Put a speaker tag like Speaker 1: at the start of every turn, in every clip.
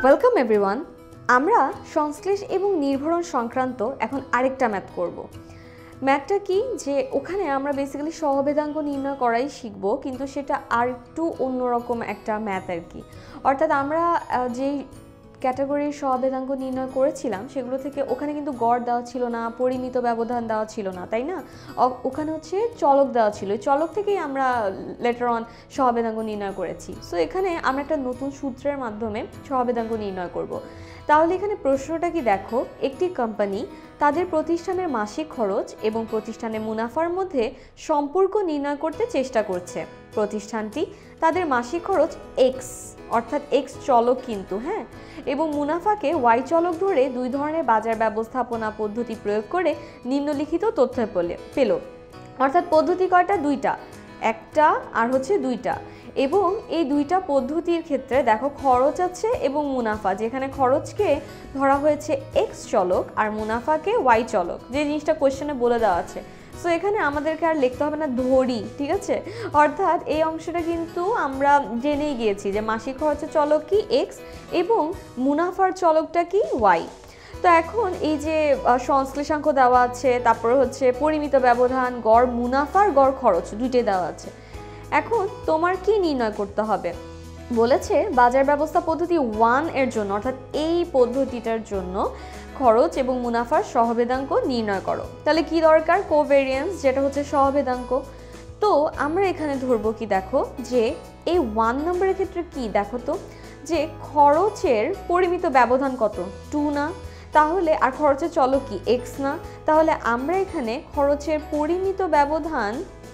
Speaker 1: Welcome everyone. আমরা সংশ্লেষ এবং নির্ভরণ সংক্রান্ত এখন আরেকটা ম্যাথ করব। ম্যাথটা কি যে ওখানে আমরা বেসিক্যালি সহভেদাঙ্ক নির্ণয় করাই শিখব, কিন্তু সেটা আর একটু অন্যরকম একটা ম্যাথ আর কি। অর্থাৎ আমরা যেই ক্যাটাগরির সহভেদাঙ্ক নির্ণয় করেছিলাম সেগুলো থেকে ওখানে কিন্তু গড় দেওয়া ছিল না, পরিমিত ব্যবধান দেওয়া ছিল না, তাই না? ওখানে হচ্ছে চলক দেওয়া ছিল, চলক থেকেই আমরা লেটার অন সহভেদাঙ্ক নির্ণয় করেছি। সো এখানে আমরা একটা নতুন সূত্রের মাধ্যমে সহভেদাঙ্ক নির্ণয় করব। তাহলে এখানে প্রশ্নটা কি দেখো, একটি কোম্পানি তাদের প্রতিষ্ঠানের মাসিক খরচ এবং প্রতিষ্ঠানের মুনাফার মধ্যে সম্পর্ক নির্ণয় করতে চেষ্টা করছে। প্রতিষ্ঠানটি তাদের মাসিক খরচ এক্স, অর্থাৎ এক্স চলক কিন্তু, হ্যাঁ, এবং মুনাফাকে ওয়াই চলক ধরে দুই ধরনের বাজার ব্যবস্থাপনা পদ্ধতি প্রয়োগ করে নিম্নলিখিত তথ্য পেল। অর্থাৎ পদ্ধতি কয়টা? দুইটা, একটা আর হচ্ছে দুইটা। এবং এই দুইটা পদ্ধতির ক্ষেত্রে দেখো খরচ আছে এবং মুনাফা, যেখানে খরচকে ধরা হয়েছে এক্স চলক আর মুনাফাকে ওয়াই চলক, যে জিনিসটা কোয়েশ্চেনে বলে দেওয়া আছে। সো এখানে আমাদেরকে আর লিখতে হবে না ধরি, ঠিক আছে? অর্থাৎ এই অংশটা কিন্তু আমরা জেনেই গিয়েছি যে মাসিক খরচের চলক কি এক্স এবং মুনাফার চলকটা কি ওয়াই। তো এখন এই যে সংশ্লেষাঙ্ক দেওয়া আছে, তারপরে হচ্ছে পরিমিত ব্যবধান, গড় মুনাফার গড় খরচ দুইটাই দেওয়া আছে। এখন তোমার কি নির্ণয় করতে হবে বলেছে, বাজার ব্যবস্থা পদ্ধতি 1 এর জন্য, অর্থাৎ এই পদ্ধতিটার জন্য খরচ এবং মুনাফার সহভেদাঙ্ক নির্ণয় করো। তাহলে কি দরকার? কোভেরিয়েন্স, যেটা হচ্ছে সহভেদাঙ্ক। তো আমরা এখানে ধরবো কি, দেখো যে এই 1 নম্বরের ক্ষেত্রে কি দেখো তো, যে খরচের পরিমিত ব্যবধান কত? 2 না? তাহলে আর খরচের চলক কি এক্স না? তাহলে আমরা এখানে খরচের পরিমিত ব্যবধান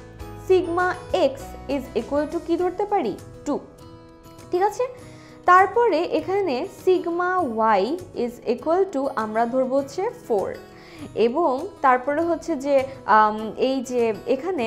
Speaker 1: sigma x is equal to কি ধরতে পারি? 2, ঠিক আছে? তারপরে এখানে sigma y is equal to আমরা ধরবো হচ্ছে 4, এবং তারপরে হচ্ছে যে এই যে এখানে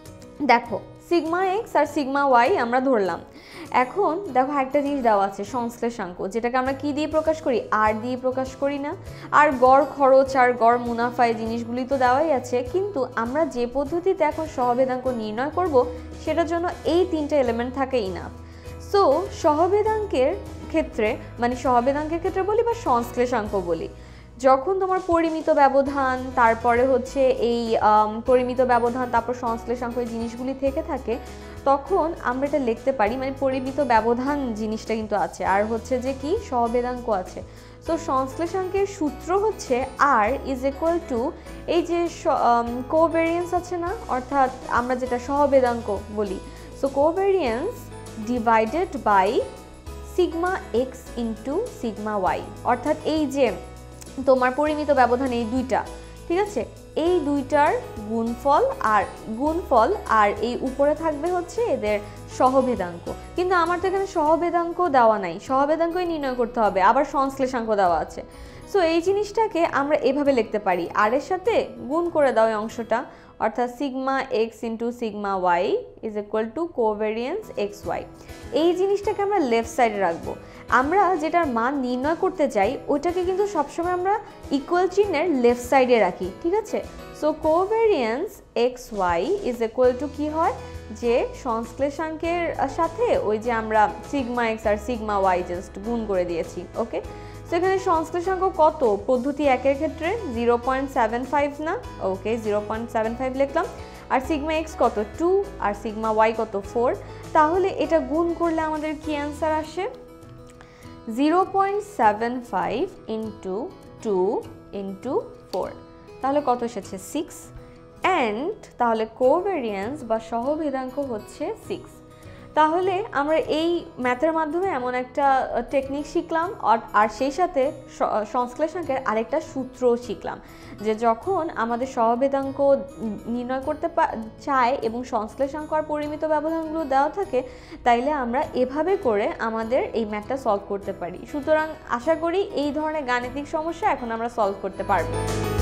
Speaker 1: দেখো সিগমা এক্স আর সিগমা ওয়াই আমরা ধরলাম। এখন দেখো একটা জিনিস দেওয়া আছে সংশ্লেষাঙ্ক, যেটাকে আমরা কি দিয়ে প্রকাশ করি? আর দিয়ে প্রকাশ করি না? আর গড় খরচ আর গড় মুনাফা এই জিনিসগুলি তো দেওয়াই আছে, কিন্তু আমরা যে পদ্ধতিতে এখন সহভেদাঙ্ক নির্ণয় করব সেটার জন্য এই তিনটে এলিমেন্ট থাকেই না। সো সহভেদাঙ্কের ক্ষেত্রে, মানে সহভেদাঙ্কের ক্ষেত্রে বলি বা সংশ্লেষাঙ্ক বলি, যখন তোমার পরিমিত ব্যবধান, তারপরে হচ্ছে এই পরিমিত ব্যবধান, তারপর সংশ্লেষাঙ্ক এই জিনিসগুলি থেকে থাকে, তখন আমরা এটা লিখতে পারি, মানে পরিমিত ব্যবধান জিনিসটা কিন্তু আছে, আর হচ্ছে যে কি সহভেদাঙ্ক আছে। সো সংশ্লেষাঙ্কের সূত্র হচ্ছে আর ইজ ইকুয়াল টু এই যে কোভেরিয়েন্স আছে না, অর্থাৎ আমরা যেটা সহভেদাঙ্ক বলি, so covariance divided by sigma x into sigma y. অর্থাৎ এই যে তোমার পরিমিত ব্যবধান এই দুইটা, ঠিক আছে, এই দুইটার গুণফল আর এই উপরে থাকবে হচ্ছে এদের সহভেদাঙ্ক। কিন্তু আমার তো এখানে সহভেদাঙ্ক দেওয়া নাই, সহভেদাঙ্কই নির্ণয় করতে হবে, আবার সংশ্লেষাঙ্ক দেওয়া আছে। সো এই জিনিসটাকে আমরা এভাবে লিখতে পারি, আর এর সাথে গুণ করে দাও এই অংশটা, অর্থাৎ sigma x into sigma y is equal to covariance x y. এই জিনিসটাকে আমরা লেফট সাইডে রাখবো। আমরা যেটার মান নির্ণয় করতে চাই ওইটাকে কিন্তু সবসময় আমরা ইকুয়াল চিহ্নের লেফট সাইডে রাখি, ঠিক আছে? So covariance x y is equal to কি হয়, যে সংশ্লেষাঙ্কের সাথে ওই যে আমরা সিগমা এক্স আর সিগমা ওয়াই জাস্ট গুণ করে দিয়েছি, ওকে? সো এখানে সংশ্লেষাঙ্ক কত পদ্ধতি 1 এর ক্ষেত্রে? 0.75 না? ওকে, 0.75 লিখলাম। আর সিগমা এক্স কত? 2, আর সিগমা ওয়াই কত? 4। তাহলে এটা গুণ করলে আমাদের কি অ্যান্সার আসে? 0.75 ইন্টু 2 ইন্টু 4, তাহলে কত এসেছে? 6। অ্যান্ড তাহলে কোভেরিয়েন্স বা সহভেদাঙ্ক হচ্ছে 6। তাহলে আমরা এই ম্যাথের মাধ্যমে এমন একটা টেকনিক শিখলাম, আর সেই সাথে সংশ্লেষাঙ্কের আরেকটা সূত্রও শিখলাম, যে যখন আমাদের সহভেদাঙ্ক নির্ণয় করতে চায় এবং সংশ্লেষাঙ্ক আর পরিমিত ব্যবধানগুলো দেওয়া থাকে, তাইলে আমরা এভাবে করে আমাদের এই ম্যাথটা সলভ করতে পারি। সুতরাং আশা করি এই ধরনের গাণিতিক সমস্যা এখন আমরা সলভ করতে পারবো।